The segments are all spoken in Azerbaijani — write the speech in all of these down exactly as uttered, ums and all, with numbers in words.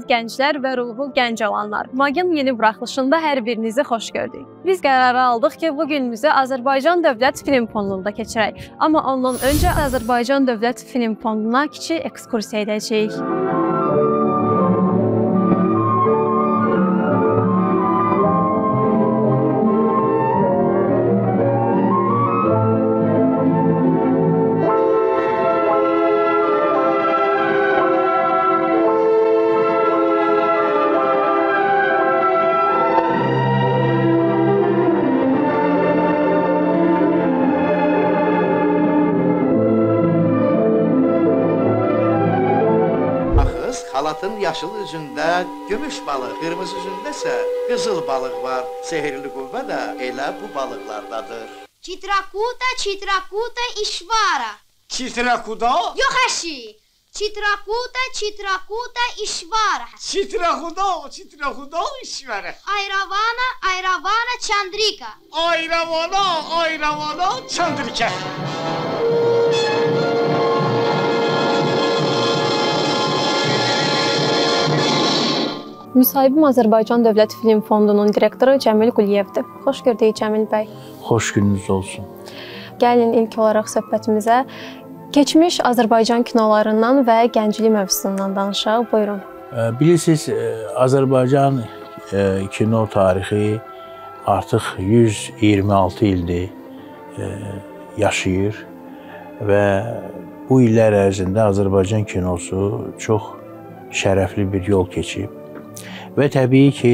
əziz gənclər və ruhu gənc olanlar. Magın yeni buraxılışında hər birinizi xoş gördük. Biz qərarı aldıq ki, bu günümüzü Azərbaycan Dövlət Film Fondunda keçirək. Amma ondan öncə Azərbaycan Dövlət Film Fonduna kiçik ekskursiya edəcəyik. Xalatın yaşıl üzündə gümüş balıq, qırmızı üzündə isə qızıl balıq var. Sehirli qüvvə də elə bu balıqlardadır. Chitrakuta, Chitrakuta, İşvara. Chitrakuda? Yox əşi. Chitrakuta, Chitrakuta, İşvara. Chitrakuda, Chitrakuda, İşvara. Ayravana, Ayravana, Chandrika. Ayravana, Ayravana, Chandrika. Müsahibim Azərbaycan Dövlət Film Fondunun direktoru Cəmil Quliyevdir. Xoş gördük Cəmil bəy. Xoş gününüz olsun. Gəlin ilk olaraq söhbətimizə keçmiş Azərbaycan kinolarından və gənclik mövzusundan danışaq. Buyurun. Bilirsiniz, Azərbaycan kino tarixi artıq yüz iyirmi altı ildir yaşayır və bu illər ərzində Azərbaycan kinosu çox şərəfli bir yol keçib. Və təbii ki,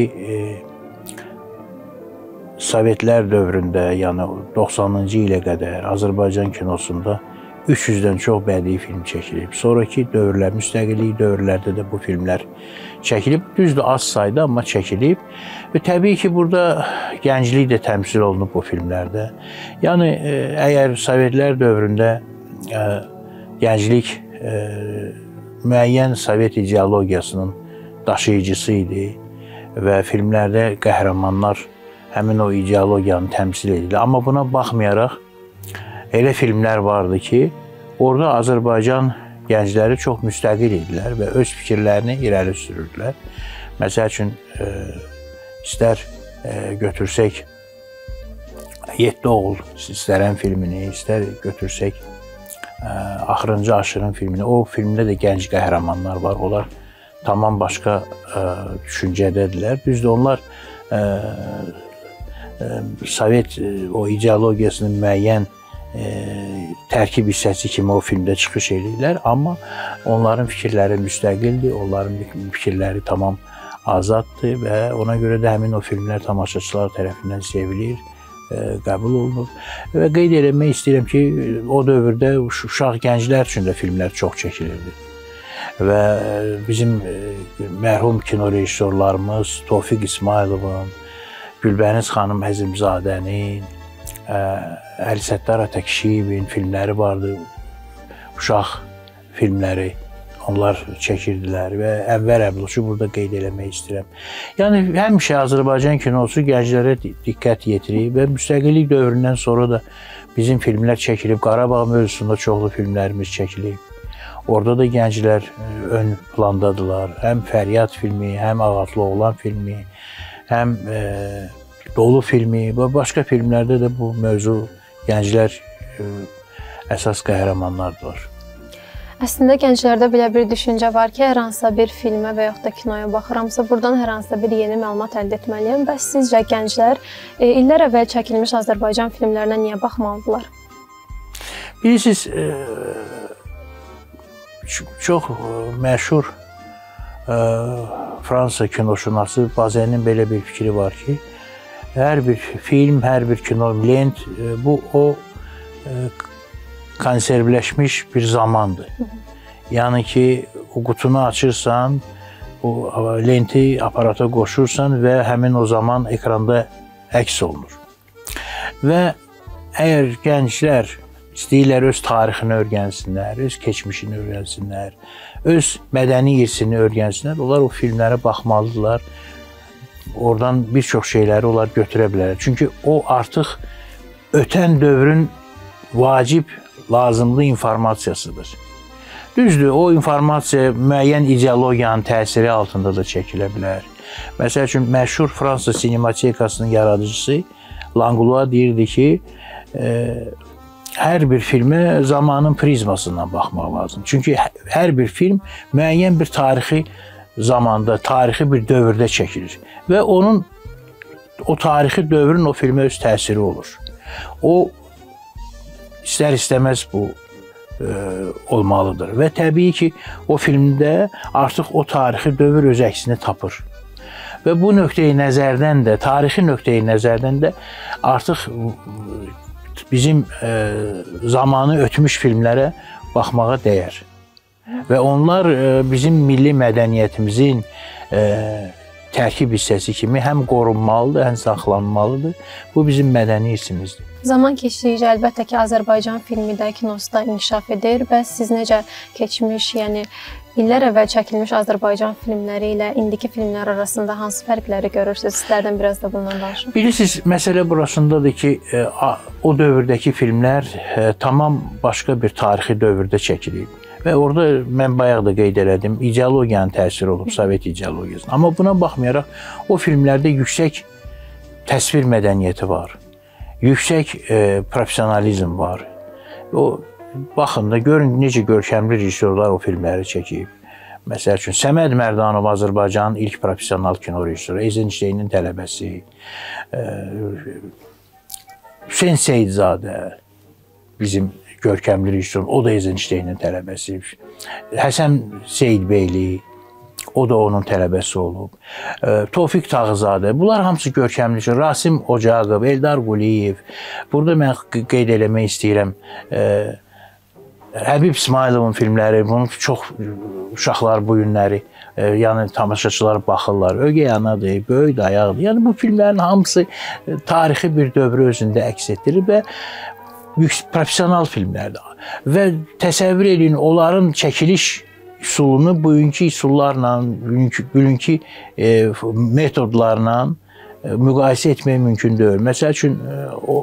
Sovetlər dövründə, yəni doxsanıncı ilə qədər Azərbaycan kinosunda üç yüzdən çox bədii film çəkilib. Sonraki dövrlər, müstəqillik dövrlərdə də bu filmlər çəkilib. Düzdür, az sayda, amma çəkilib. Və təbii ki, burada gənclik də təmsil olunub bu filmlərdə. Yəni, əgər Sovetlər dövründə gənclik müəyyən Sovet ideologiyasının daşıyıcısı idi və filmlərdə qəhrəmanlar həmin o ideologiyanı təmsil edirdi. Amma buna baxmayaraq, elə filmlər vardı ki, orada Azərbaycan gəncləri çox müstəqil idilər və öz fikirlərini irəli sürürdülər. Məsəl üçün, istər götürsək Yeddi Oğul İstərən filmini, istər götürsək Axırıncı Aşırın filmini, o filmdə də gənc qəhrəmanlar var. Onlar tamam başqa düşüncədədirlər. Düzdür, onlar Sovet o ideologiyasının müəyyən tərkib hissəsi kimi o filmdə çıxış edirlər. Amma onların fikirləri müstəqildir, onların fikirləri tamam azaddır və ona görə də həmin o filmlər tamaşaçılar tərəfindən sevilir, qəbul olunur. Və qeyd eləmək istəyirəm ki, o dövrdə uşaq gənclər üçün də filmlər çox çəkilirdi. Və bizim mərhum kino rejissorlarımız Tofiq İsmayılovun, Gülbəniz xanım Əzimzadənin, Əli Səttar Atəkişiyevin filmləri vardı, uşaq filmləri, onlar çəkirdilər və Ənvər Əbloçu burada qeyd eləmək istəyirəm. Yəni, həmişə Azərbaycan kinosu gənclərə diqqət yetirir və müstəqillik dövründən sonra da bizim filmlər çəkilib, Qarabağ mövzusunda çoxlu filmlərimiz çəkilib. Orada da gənclər ön plandadırlar. Həm Fəryad filmi, həm Ağatlı Oğlan filmi, həm e, Dolu filmi və başqa filmlərdə də bu mövzu gənclər e, əsas qəhrəmanlardır. Əslində gənclərdə belə bir düşüncə var ki, hər hansısa bir filmə və yaxud da kinoya baxıramsa, buradan hər hansısa bir yeni məlumat əldə etməliyəm. Bəs sizcə gənclər e, illər əvvəl çəkilmiş Azərbaycan filmlərinə niyə baxmalıdırlar? Bilirsiniz, e, çox məşhur Fransa kinoşünası Bazenin belə bir fikri var ki, hər bir film, hər bir kino, lent, bu o konservləşmiş bir zamandır. Yəni ki, o qutunu açırsan, o lenti aparata qoşursan və həmin o zaman ekranda əks olunur. Və əgər gənclər istəyirlər öz tarixini öyrənsinlər, öz keçmişini öyrənsinlər, öz mədəni irsini öyrənsinlər, onlar o filmlərə baxmalıdırlar. Oradan bir çox şeyləri onlar götürə bilərlər. Çünki o artıq ötən dövrün vacib, lazımlı informasiyasıdır. Düzdür, o informasiya müəyyən ideologiyanın təsiri altında da çəkilə bilər. Məsəl üçün, məşhur Fransa sinematekasının yaradıcısı Langlois deyirdi ki, e, hər bir filmə zamanın prizmasından baxmaq lazım. Çünki hər bir film müəyyən bir tarixi zamanda, tarixi bir dövrdə çəkilir və onun o tarixi dövrün o filmə öz təsiri olur. O istər-istəməz bu e, olmalıdır və təbii ki, o filmdə artıq o tarixi dövr öz əksini tapır. Və bu nöqteyi nəzərdən də, tarixi nöqteyi nəzərdən də artıq bizim e, zamanı ötmüş filmlərə baxmağa dəyər. Və onlar e, bizim milli mədəniyyətimizin e, tərkib hissəsi kimi həm qorunmalıdır, həm saxlanmalıdır. Bu bizim mədəni irsimizdir. Zaman keçdikcə əlbəttə ki, Azərbaycan filmi də, kinosu da inkişaf edir. Bəs siz necə keçmiş, yəni illər əvvəl çəkilmiş Azərbaycan filmləri ilə indiki filmlər arasında hansı fərqləri görürsünüz? Sizlərdən biraz da bundan danışın. Bilirsiniz, məsələ burasındadır ki, o dövrdəki filmlər tamam başqa bir tarixi dövrdə çəkilib. Və orada mən bayaq da qeyd elədim, ideologiyanın təsiri olub, Sovet ideologiyasının. Amma buna baxmayaraq, o filmlərdə yüksək təsvir mədəniyyəti var, yüksək e, profesionalizm var. O, baxın da, görün necə görkəmli rejissorlar o filmləri çəkib. Məsəl üçün, Səməd Mərdanov Azərbaycanın ilk profesional kino rejissoru, Eizensteynin tələbəsi, e, Hüseyn Seyidzadə, bizim görkəmli rejissor, o da Eizensteynin tələbəsi. Həsən Seyidbeyli, o da onun tələbəsi olub. Tofiq Tağızadə, bunlar hamısı görkəmli rejissor. Rasim Ocaqov, Eldar Quliyev. Burada mən qeyd eləmək istəyirəm. Həbib İsmayılovun filmləri, bunun çox uşaqlar bu günləri, yəni tamaşaçılar baxırlar. Ögey anadır, böyük dayaqdır. Yəni bu filmlərin hamısı tarixi bir dövrü özündə əks etdirir və profesional filmlərdir. Və təsəvvür edin, onların çəkiliş üsulunu bugünkü üsullarla, bugünkü e, metodlarla e, müqayisə etmək mümkün deyil. Məsəl üçün, e, o,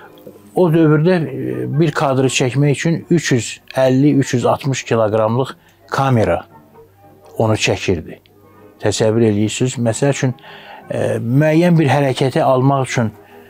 o dövrdə bir kadrı çəkmək üçün üç yüz əlli üç yüz altmış kiloqramlıq kamera onu çəkirdi. Təsəvvür edirsiniz. Məsəl üçün, e, müəyyən bir hərəkəti almaq üçün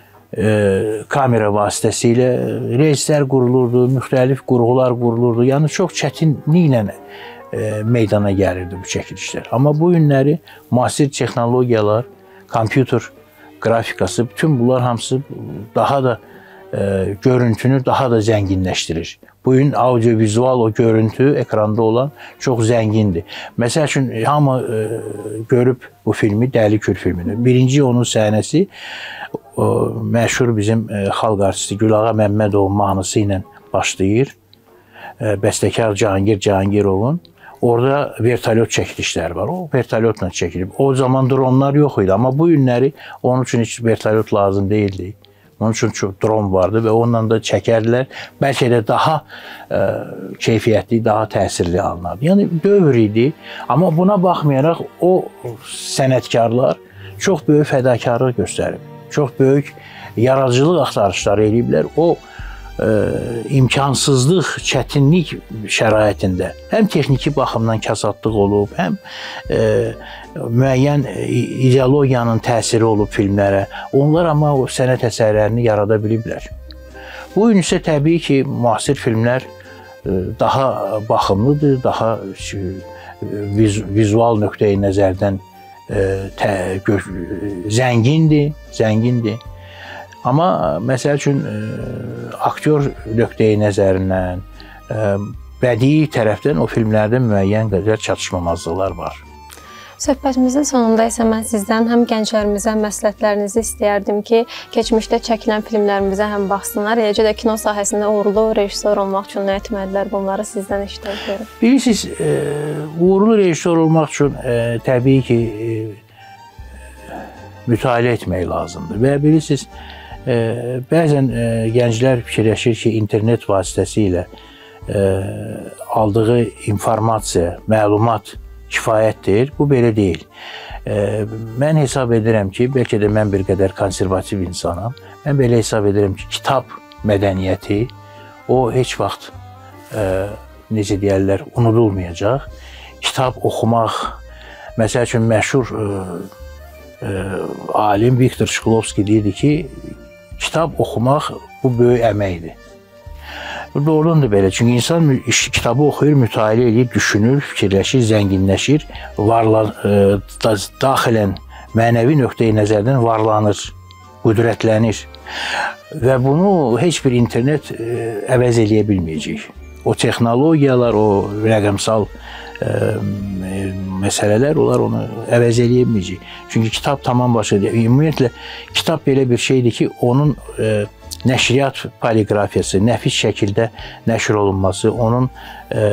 E, kamera vasitəsilə reyslər qurulurdu, müxtəlif qurğular qurulurdu. Yəni, çox çətinliklə e, meydana gəlirdi bu çəkilişlər. Amma bu günləri müasir texnologiyalar, kompüter qrafikası, bütün bunlar hamısı daha da e, görüntünü daha da zənginləşdirir. Bugün audio-vizual o görüntü ekranda olan çox zəngindir. Məsəl üçün, hamı e, görüb bu filmi, Dəli Kür filmini. Birinci onun səhnəsi o, məşhur bizim e, xalq artisti Gülağa Məmmədovun mahnısı ilə başlayır. E, bəstəkar Cahangir Cahangirovun. Orada vertolyot çəkilişləri var. O vertolyotla çəkilib. O zaman dronlar yox idi, amma bu günləri onun üçün heç vertolyot lazım deyildi. Onun üçün çox dron vardı və onunla da çəkərdilər. Bəlkə də daha e, keyfiyyətli, daha təsirli alınardı. Yəni dövr idi. Amma buna baxmayaraq o sənətkarlar çox böyük fədakarlıq göstərib. Çox böyük yaradıcılıq axtarışları eləyiblər. O e, imkansızlıq, çətinlik şəraitində həm texniki baxımdan kasadlıq olub, həm e, müəyyən ideologiyanın təsiri olub filmlərə. Onlar amma o sənət əsərlərini yarada biliblər. Bu gün isə təbii ki, müasir filmlər daha baxımlıdır, daha viz vizual nöqteyi nəzərdən tə, gö, zəngindir, zəngindir. Amma məsəl üçün aktyor nöqteyi nəzərindən, bədii tərəfdən o filmlərdə müəyyən qədər çatışmamazlıqlar var. Söhbətimizin sonunda isə mən sizdən həm gənclərimizə məsləhətlərinizi istəyərdim ki, keçmişdə çəkilən filmlərimizə həm baxsınlar, eləcə də kino sahəsində uğurlu rejissor olmaq üçün nə etməlidirlər, bunları sizdən eşitmək. Bilirsiniz, e, uğurlu rejissor olmaq üçün e, təbii ki, e, mütaliə etmək lazımdır. Və bilirsiniz, e, bəzən e, gənclər fikirləşir ki, internet vasitəsilə e, aldığı informasiya, məlumat kifayətdir. Bu belə deyil. E, mən hesab edirəm ki, bəlkə də mən bir qədər konservativ insanam. Mən belə hesab edirəm ki, kitab mədəniyyəti o heç vaxt e, necə deyərlər, unudulmayacaq. Kitab oxumaq, məsəl üçün məşhur ə, ə, alim Viktor Shklovski deyirdi ki, kitab oxumaq bu böyük əməkdir. Doğrudan da belə, çünki insan kitabı oxuyur, mütaliə edir, düşünür, fikirləşir, zənginləşir, varlan, ə, daxilən mənəvi nöqteyi nəzərdən varlanır, qüdrətlənir və bunu heç bir internet ə, əvəz eləyə bilməyəcək. O texnologiyalar, o rəqəmsal ə, məsələlər, onlar onu əvəz eləyə bilməyəcək. Çünki kitab tamam başqa. Ümumiyyətlə, kitab belə bir şeydir ki, onun ə, nəşriyyat poliqrafiyası, nəfis şəkildə nəşr olunması, onun ə,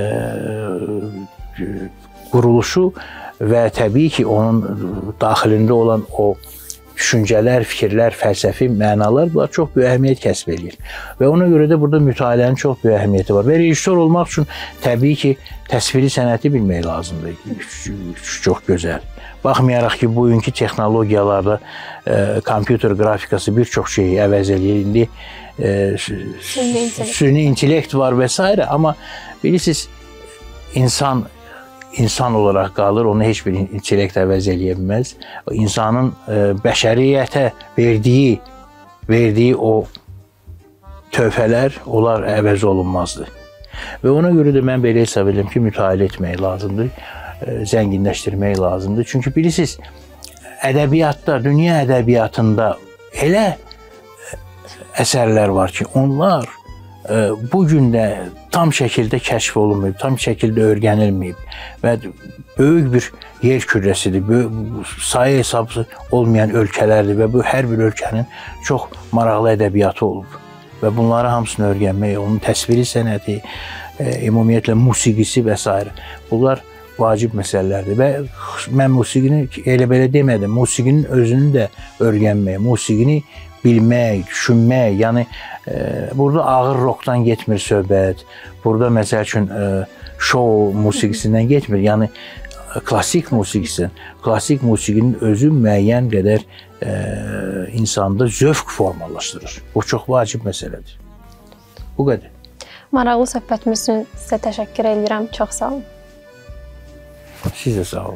quruluşu və təbii ki, onun daxilində olan o düşüncələr, fikirlər, fəlsəfi mənalar, bunlar çox böyük əhəmiyyət kəsb edir. Və ona görə də burada mütaliənin çox böyük əhəmiyyəti var. Və rejissor olmaq üçün təbii ki, təsviri sənəti bilmək lazımdır. Çox gözəl. Baxmayaraq ki, bugünkü texnologiyalarda e, kompüter qrafikası bir çox şeyi əvəz edir. İndi e, süni intellekt var və s. Amma bilirsiniz, insan insan olaraq qalır, onu heç bir intellekt əvəz eləyə bilməz. İnsanın e, bəşəriyyətə verdiyi, verdiyi o töhfələr, onlar əvəz olunmazdır. Və ona görə də mən belə hesab edirəm ki, mütaliə etmək lazımdır, e, zənginləşdirmək lazımdır. Çünki bilirsiniz, ədəbiyyatda, dünya ədəbiyyatında elə əsərlər var ki, onlar bu gün də tam şəkildə kəşf olunmayıb, tam şəkildə öyrənilməyib və böyük bir yer kürrəsidir, sayı hesabı olmayan ölkələrdir və bu hər bir ölkənin çox maraqlı ədəbiyyatı olub və bunları hamısını öyrənmək, onun təsviri sənəti, ümumiyyətlə musiqisi və s. bunlar vacib məsələlərdir və mən musiqini elə belə demədim, musiqinin özünü də öyrənmək, musiqini bilmək, düşünmək, yəni e, burada ağır rockdan getmir söhbət, burada məsəl üçün e, şou musiqisindən getmir, yəni klassik musiqisindən, klassik musiqinin özü müəyyən qədər e, insanda zövq formalaşdırır. Bu çox vacib məsələdir. Bu qədər. Maraqlı söhbətimiz üçün sizə təşəkkür edirəm. Çox sağ olun. Siz də sağ olun.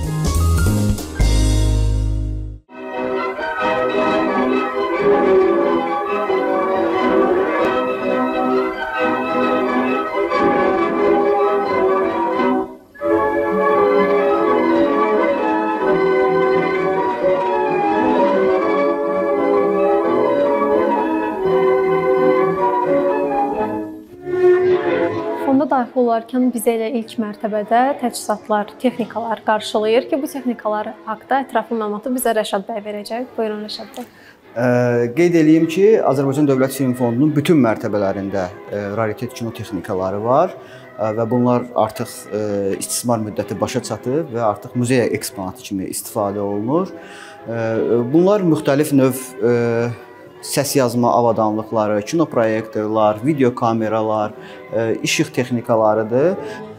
Fonda daxil olarkən bizə elə ilk mərtəbədə təchizatlar, texnikalar qarşılayır ki, bu texnikalar haqqında ətraflı məlumatı bizə Rəşad bəy verəcək. Buyurun Rəşad bəy. Qeyd edeyim ki, Azərbaycan Dövlət Film Fondunun bütün mərtəbələrində raritet kino texnikaları var və bunlar artıq istismar müddəti başa çatıb və artıq muzey eksponatı kimi istifadə olunur. Bunlar müxtəlif növ səs yazma avadanlıqları, kino proyektorlar, video kameralar, işıq texnikalarıdır.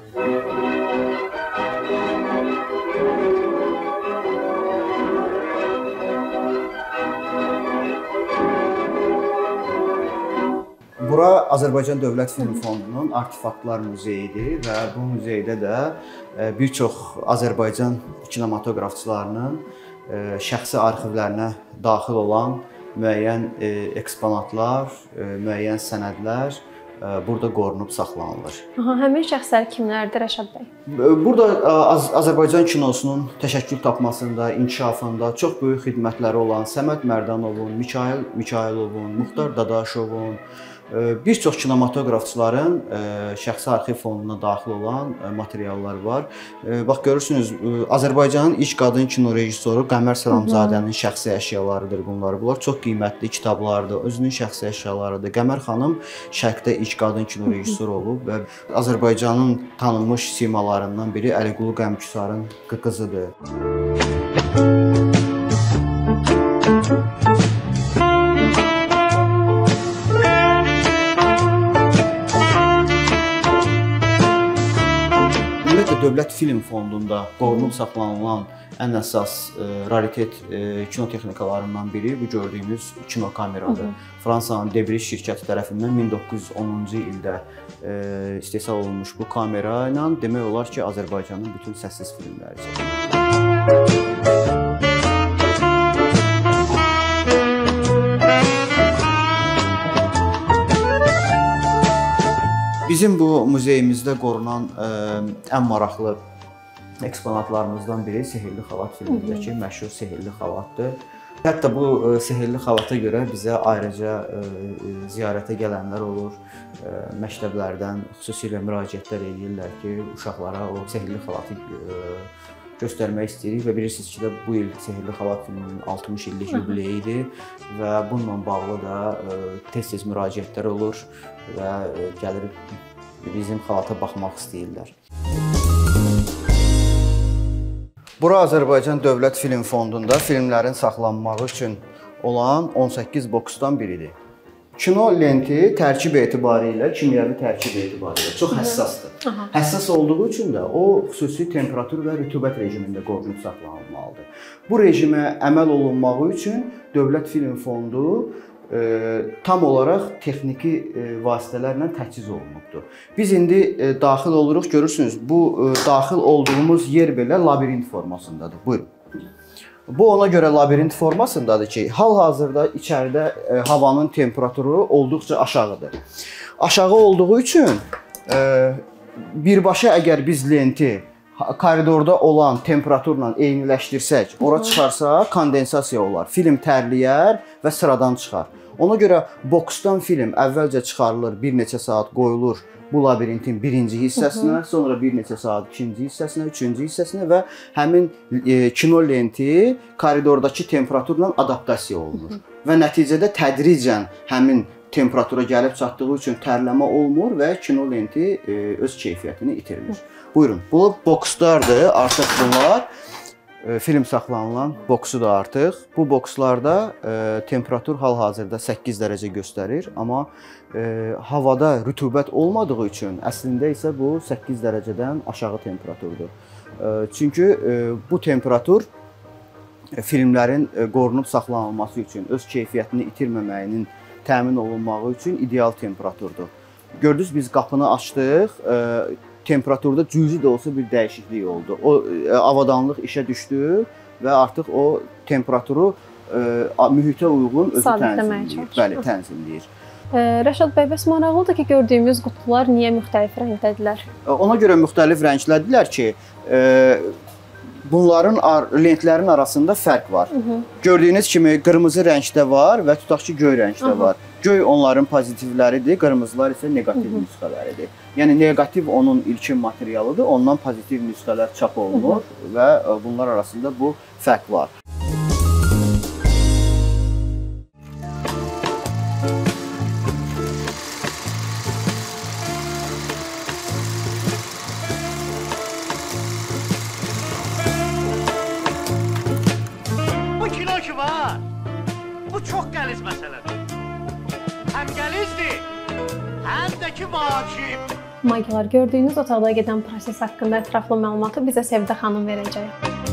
Bura Azərbaycan Dövlət Film Fondunun Artefaktlar Muzeyidir və bu muzeydə də bir çox Azərbaycan kinematoqrafçılarının şəxsi arxivlərinə daxil olan müəyyən eksponatlar, müəyyən sənədlər burada qorunub saxlanılır. Aha, həmin şəxslər kimlərdir Rəşad bəy? Burada Az Azərbaycan kinosunun təşəkkül tapmasında, inkişafında çox böyük xidmətləri olan Səməd Mərdanovun, Mikayıl Mikayılovun, Muxtar Dadaşovun, bir çox kinematoqrafçıların şəxsi arxiv fonduna daxil olan materiallar var. Bax görürsünüz, Azərbaycanın ilk qadın kino rejissoru Qəmər Səlamzadənin şəxsi əşyalarıdır bunlar. Bunlar çox qiymətli kitablardır, özünün şəxsi əşyalarıdır. Qəmər xanım Şərqdə ilk qadın kino rejissoru olub və Azərbaycanın tanınmış simalarından biri Əliqulu Qəmküsarın qızıdır. ümumiyyətlə Dövlət Film Fondunda qorunub saxlanılan ən əsas e, raritet e, kino texnikalarından biri bu gördüyümüz kino kameradır. Fransanın Debris şirkəti tərəfindən min doqquz yüz onuncu ildə e, istehsal olunmuş bu kamera ilə demək olar ki, Azərbaycanın bütün səssiz filmləri çəkilir. Bizim bu muzeyimizdə qorunan ə, ən maraqlı eksponatlarımızdan biri Sehrli Xalat filmindəki məşhur Sehrli Xalatdır. Hətta bu ə, Sehrli Xalata görə bizə ayrıca ə, ziyarətə gələnlər olur. Ə, məktəblərdən xüsusilə müraciətlər edirlər ki, uşaqlara o Sehrli Xalatı ə, göstərmək istəyirik və bilirsiniz ki, də bu il Sehrli Xalat filminin altmış illik yubileyidir və bununla bağlı da tez-tez müraciətlər olur və gəlir bizim xalata baxmaq istəyirlər. Bura Azərbaycan Dövlət Film Fondunda filmlərin saxlanması üçün olan on səkkiz boksdan biridir. Kino lenti tərkib etibarilə, kimyəvi tərkib etibarilə çox həssasdır. Aha. Həssas olduğu üçün də o xüsusi temperatur və rütubət rejimində qorunub saxlanılmalıdır. Bu rejimə əməl olunması üçün Dövlət Film Fondu e, tam olaraq texniki e, vasitələrlə təchiz olunubdur. Biz indi e, daxil oluruq, görürsünüz, bu e, daxil olduğumuz yer belə labirint formasındadır. Buyurun. Bu ona görə labirint formasındadır ki, hal-hazırda içəridə e, havanın temperaturu olduqca aşağıdır. Aşağı olduğu üçün e, birbaşa əgər biz lenti koridorda olan temperaturla eyniləşdirsək, ora çıxarsa kondensasiya olar, film tərləyər və sıradan çıxar. Ona görə boksdan film əvvəlcə çıxarılır, bir neçə saat qoyulur bu labirintin birinci hissəsinə, sonra bir neçə saat ikinci hissəsinə, üçüncü hissəsinə və həmin e, kino lenti koridordakı temperaturla adaptasiya olunur. Və nəticədə tədricən həmin temperatura gəlib çatdığı üçün tərləmə olmur və kino lenti e, öz keyfiyyətini itirmir. Buyurun, bu bokslardır, artıq bunlar e, film saxlanılan boksudur artıq. Bu bokslarda e, temperatur hal-hazırda səkkiz dərəcə göstərir, amma e, havada rütubət olmadığı üçün əslində isə bu səkkiz dərəcədən aşağı temperaturdur. E, çünki e, bu temperatur e, filmlərin e, qorunub saxlanılması üçün, öz keyfiyyətini itirməməyinin təmin olunması üçün ideal temperaturdur. Gördünüz, biz qapını açdıq, e, temperaturda cüzi də olsa bir dəyişiklik oldu. O e, avadanlıq işə düşdü və artıq o temperaturu e, mühitə uyğun özü tənzimləyir. Bəli, tənzimləyir. E, Rəşad bəy, bəs maraqlıdır ki, gördüyümüz qutular niyə müxtəlif rəngdədirlər? E, ona görə müxtəlif rənglədirlər ki, e, bunların lentlərin arasında fərq var. Hı -hı. Gördüyünüz kimi qırmızı rəngdə var və tutaq ki, göy rəngdə Aha. var. Göy onların pozitivləridir, qırmızılar isə neqativ Hı -hı. nüsxələridir. Yəni neqativ onun ilkin materialıdır, ondan pozitiv nüsxələr çap olunur Hı -hı. və bunlar arasında bu fərq var. Bu kino ki var, bu çox qəliz məsələdir. Həm gəlizdir, həm də ki vacib. Magilar, gördüyünüz otaqda gedən proses haqqında ətraflı məlumatı bizə Səvidə xanım verəcək.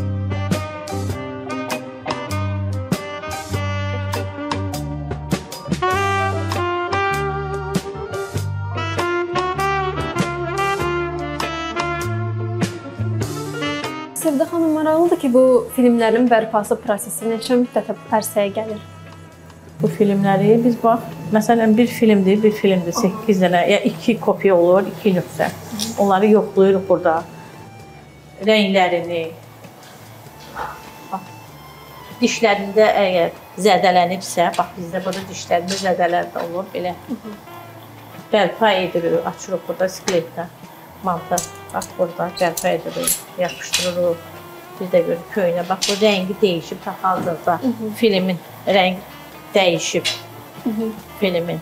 Səvidə xanım, maraqlıdır ki, bu filmlərin bərpası prosesi neçə müddətə ərsəyə gəlir? Bu filmləri biz bax, məsələn bir filmdir, bir filmdir, səkkiz dənə, ya iki kopya olur, iki nüsxə. Onları yoxlayırıq burada. Rənglərini. Bax, dişlərində əgər zədələnibsə, bax bizdə burada dişlərində zədələr də olur, belə. Bərpa edirik, açırıq burada skeletdən, manta. Bax burada bərpa edirik, yapışdırırıq. Bir də görün köyünə, bax bu rəngi dəyişib, hazırda filmin rəngi dəyişib Hı -hı. filmin.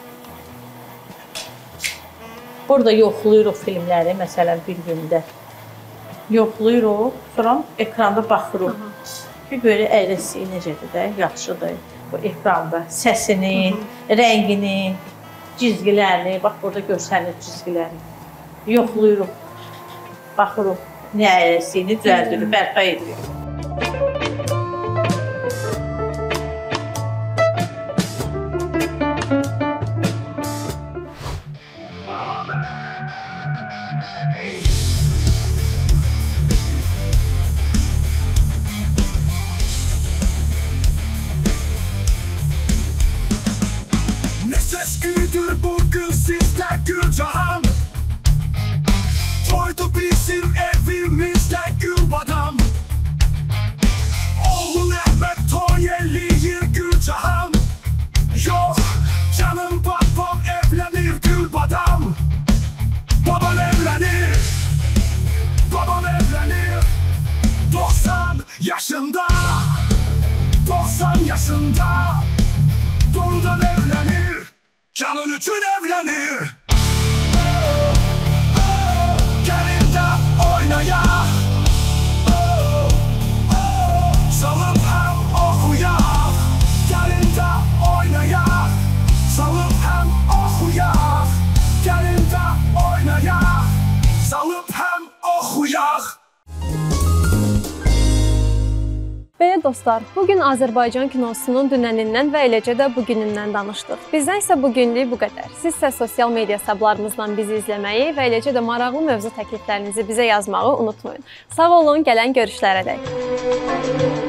Burada yoxlayırıq filmləri, məsələn bir gündə. Yoxlayırıq, sonra ekranda baxırıq. Hı -hı. ki, görə əyrəsi necədir də, yaxşıdır. Bu ekranda səsini, Hı -hı. rəngini, cizgilərini, bax burada görsənir cizgiləri. Yoxlayırıq. baxırıq nə əyəsini düzəldirik, bərpa edirik. Güldür bugün sizde Gülcahan. Toydu bizim evimizde Gülbadam. Oğlun Ahmet toy elliyor Gülcahan. Yok canım babam evlenir Gülbadam. Babam evlenir, babam evlenir. doksan yaşında, doksan yaşında. Doğrudan evlenir. Canın için evlenir. Gelin de oynaya. Salıp hem okuya. Gelin de oynaya. Salıp hem okuya. Gelin de oynaya. Salıp hem okuya. Belə dostlar, bugün Azərbaycan kinosunun dünənindən və eləcə də bugünündən danışdıq. Bizdən isə bugünlük bu qədər. Siz isə sosial media hesablarımızdan bizi izləməyi və eləcə də maraqlı mövzu təkliflərinizi bizə yazmağı unutmayın. Sağ olun, gələn görüşlərə dək.